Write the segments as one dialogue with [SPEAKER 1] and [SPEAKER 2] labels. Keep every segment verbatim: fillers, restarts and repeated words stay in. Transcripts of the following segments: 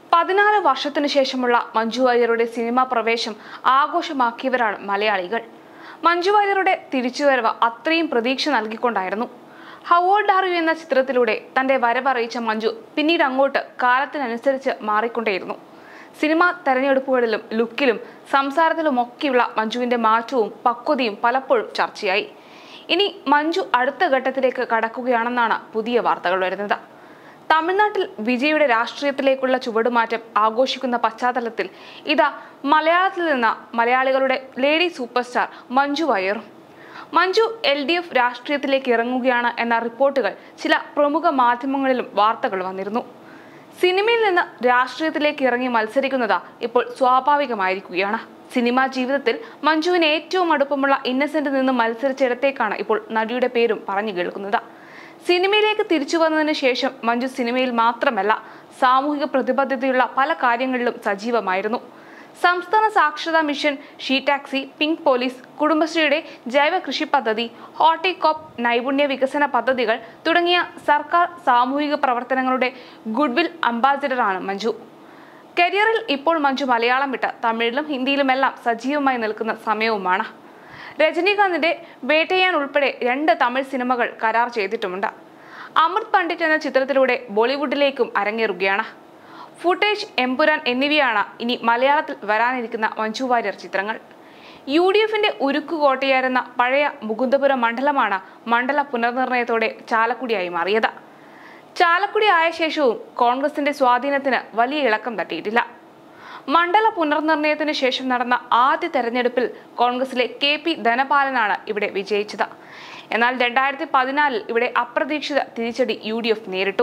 [SPEAKER 1] പതിനാല് വർഷത്തിനു ശേഷമുള്ള മഞ്ജു വാര്യരുടെ സിനിമാ പ്രവേശം ആഘോഷമാക്കിയവരാണ് മലയാളികൾ. മഞ്ജു വാര്യരുടെ തിരിച്ചുവരവ് അത്രയും പ്രതീക്ഷ നൽകിക്കൊണ്ടായിരുന്നു. ഹൗ ഓൾഡ് ആർ യു എന്ന ചിത്രത്തിലൂടെ തന്റെ വരവറിയിച്ച മഞ്ജു പിന്നീട് അങ്ങോട്ട് കാലത്തിനനുസരിച്ച് മാറിക്കൊണ്ടേയിരുന്നു. സിനിമാ തെരഞ്ഞെടുപ്പുകളിലും ലുക്കിലും സംസാരത്തിലുമൊക്കെയുള്ള മഞ്ജുവിന്റെ മാറ്റവും പക്വതയും പലപ്പോഴും ചർച്ചയായി. ഇനി മഞ്ജു അടുത്ത ഘട്ടത്തിലേക്ക് കടക്കുകയാണെന്നാണ് പുതിയ വാർത്തകൾ വരുന്നത്. തമിഴ്നാട്ടിൽ വിജയുടെ രാഷ്ട്രീയത്തിലേക്കുള്ള ചുവടുമാറ്റം ആഘോഷിക്കുന്ന പശ്ചാത്തലത്തിൽ ഇതാ മലയാളത്തിൽ നിന്ന് മലയാളികളുടെ ലേഡി സൂപ്പർ സ്റ്റാർ മഞ്ജു വാര്യറും. മഞ്ജു എൽ ഡി എഫ് രാഷ്ട്രീയത്തിലേക്ക് ഇറങ്ങുകയാണ് എന്ന റിപ്പോർട്ടുകൾ ചില പ്രമുഖ മാധ്യമങ്ങളിലും വാർത്തകൾ വന്നിരുന്നു. സിനിമയിൽ നിന്ന് രാഷ്ട്രീയത്തിലേക്ക് ഇറങ്ങി മത്സരിക്കുന്നത് ഇപ്പോൾ സ്വാഭാവികമായിരിക്കുകയാണ്. സിനിമാ ജീവിതത്തിൽ മഞ്ജുവിന് ഏറ്റവും അടുപ്പമുള്ള ഇന്നസെന്റ് നിന്ന് മത്സരിച്ചിടത്തേക്കാണ് ഇപ്പോൾ നടിയുടെ പേരും പറഞ്ഞു കേൾക്കുന്നത്. സിനിമയിലേക്ക് തിരിച്ചു വന്നതിന് ശേഷം മഞ്ജു സിനിമയിൽ മാത്രമല്ല സാമൂഹിക പ്രതിബദ്ധതയുള്ള പല കാര്യങ്ങളിലും സജീവമായിരുന്നു. സംസ്ഥാന സാക്ഷരതാ mission, she taxi, pink police, കുടുംബശ്രീയുടെ ജൈവ കൃഷി പദ്ധതി, ഹോർട്ടികോപ്പ് നൈപുണ്യ വികസന പദ്ധതികൾ തുടങ്ങിയ സർക്കാർ സാമൂഹിക പ്രവർത്തനങ്ങളുടെ ഗുഡ്വിൽ അംബാസിഡറാണ് മഞ്ജു. കരിയറിൽ ഇപ്പോൾ മഞ്ജു മലയാളം വിട്ട് തമിഴിലും ഹിന്ദിയിലുമെല്ലാം സജീവമായി നിൽക്കുന്ന സമയവുമാണ്. രജനീകാന്തിന്റെ വേട്ടയാൻ ഉൾപ്പെടെ രണ്ട് തമിഴ് സിനിമകൾ കരാർ ചെയ്തിട്ടുമുണ്ട്. അമൃത് പണ്ഡിറ്റ് എന്ന ചിത്രത്തിലൂടെ ബോളിവുഡിലേക്കും അരങ്ങേറുകയാണ്. ഫുട്ടേജ്, എമ്പുരാൻ എന്നിവയാണ് ഇനി മലയാളത്തിൽ വരാനിരിക്കുന്ന മഞ്ജു വാര്യർ ചിത്രങ്ങൾ. യു ഡി എഫിന്റെ ഉരുക്കുകോട്ടയായിരുന്ന പഴയ മുകുന്ദപുരം മണ്ഡലമാണ് മണ്ഡല പുനർനിർണയത്തോടെ ചാലക്കുടിയായി മാറിയത്. ചാലക്കുടി ആയ ശേഷവും കോൺഗ്രസിന്റെ സ്വാധീനത്തിന് വലിയ ഇളക്കം തട്ടിയിട്ടില്ല. മണ്ഡല പുനർനിർണയത്തിന് ശേഷം നടന്ന ആദ്യ തെരഞ്ഞെടുപ്പിൽ കോൺഗ്രസിലെ കെ പി ധനപാലനാണ് ഇവിടെ വിജയിച്ചത്. എന്നാൽ രണ്ടായിരത്തി പതിനാലിൽ ഇവിടെ അപ്രതീക്ഷിത തിരിച്ചടി യു ഡി എഫ് നേരിട്ടു.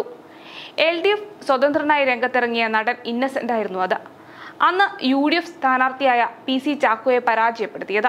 [SPEAKER 1] എൽ ഡി എഫ് സ്വതന്ത്രനായി രംഗത്തിറങ്ങിയ നടൻ ഇന്നസെന്റ് ആയിരുന്നു അത്. അന്ന് യു ഡി എഫ് സ്ഥാനാർത്ഥിയായ പി സി ചാക്കോയെ പരാജയപ്പെടുത്തിയത്.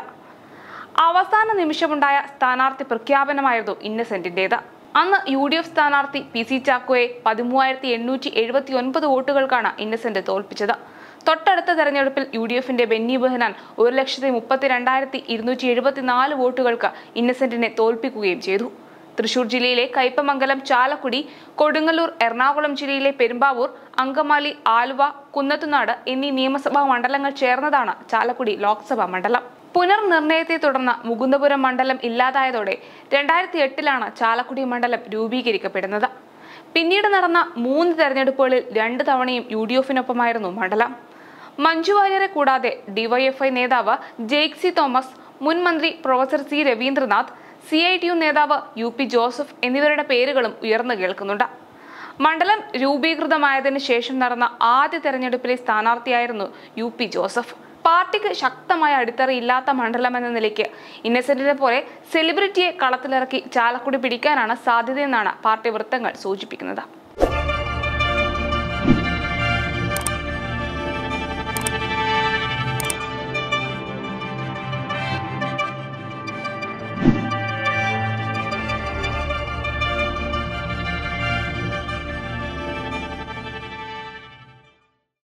[SPEAKER 1] അവസാന നിമിഷമുണ്ടായ സ്ഥാനാർത്ഥി പ്രഖ്യാപനമായിരുന്നു ഇന്നസെന്റിന്റേത്. അന്ന് യു ഡി എഫ് സ്ഥാനാർത്ഥി പി സി ചാക്കോയെ പതിമൂവായിരത്തി എണ്ണൂറ്റി എഴുപത്തി ഒൻപത് വോട്ടുകൾക്കാണ് ഇന്നസെന്റ് തോൽപ്പിച്ചത്. തൊട്ടടുത്ത തെരഞ്ഞെടുപ്പിൽ യു ഡി എഫിന്റെ ബെന്നി ബെഹനാൻ ഒരു ലക്ഷത്തി മുപ്പത്തി രണ്ടായിരത്തി ഇരുന്നൂറ്റി എഴുപത്തി നാല് വോട്ടുകൾക്ക് ഇന്നസെന്റിനെ തോൽപ്പിക്കുകയും ചെയ്തു. തൃശൂർ ജില്ലയിലെ കയ്പമംഗലം, ചാലക്കുടി, കൊടുങ്ങല്ലൂർ, എറണാകുളം ജില്ലയിലെ പെരുമ്പാവൂർ, അങ്കമാലി, ആലുവ, കുന്നത്തുനാട് എന്നീ നിയമസഭാ മണ്ഡലങ്ങൾ ചേർന്നതാണ് ചാലക്കുടി ലോക്സഭാ മണ്ഡലം. പുനർനിർണയത്തെ തുടർന്ന് മുകുന്ദപുരം മണ്ഡലം ഇല്ലാതായതോടെ രണ്ടായിരത്തി എട്ടിലാണ് ചാലക്കുടി മണ്ഡലം രൂപീകരിക്കപ്പെടുന്നത്. പിന്നീട് നടന്ന മൂന്ന് തെരഞ്ഞെടുപ്പുകളിൽ രണ്ട് തവണയും യു ഡി എഫിനൊപ്പമായിരുന്നു മണ്ഡലം. മഞ്ജു വാര്യരെ കൂടാതെ ഡിവൈഎഫ്ഐ നേതാവ് ജെയ്ക് സി തോമസ്, മുൻ മന്ത്രി professor C Raveendranath, C I T U നേതാവ് യു പി ജോസഫ് എന്നിവരുടെ പേരുകളും ഉയർന്നു കേൾക്കുന്നുണ്ട്. മണ്ഡലം രൂപീകൃതമായതിനു ശേഷം നടന്ന ആദ്യ തെരഞ്ഞെടുപ്പിലെ സ്ഥാനാർത്ഥിയായിരുന്നു യു പി ജോസഫ്. പാർട്ടിക്ക് ശക്തമായ അടിത്തറയില്ലാത്ത മണ്ഡലം എന്ന നിലയ്ക്ക് ഇന്നസെന്റിനെ പോലെ സെലിബ്രിറ്റിയെ കളത്തിലിറക്കി ചാലക്കുടി പിടിക്കാനാണ് സാധ്യതയെന്നാണ് പാർട്ടി വൃത്തങ്ങൾ സൂചിപ്പിക്കുന്നത്.